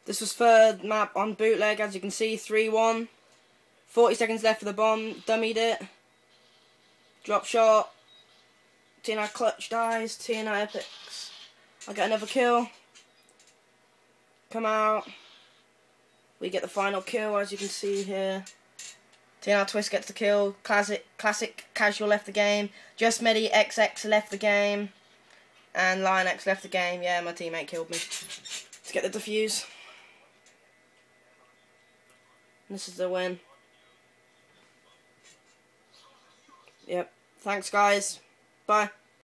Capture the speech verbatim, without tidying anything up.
This was third map on bootleg, as you can see, three one. forty seconds left for the bomb, dummied it. Drop shot. T N I clutch dies, T N I epics. I get another kill. Come out. We get the final kill, as you can see here. T N I Twist gets the kill. Classic, classic casual left the game. Just Medi X X left the game. And Lion X left the game. Yeah, my teammate killed me. Let's get the defuse. This is the win. Yep. Thanks, guys. Bye.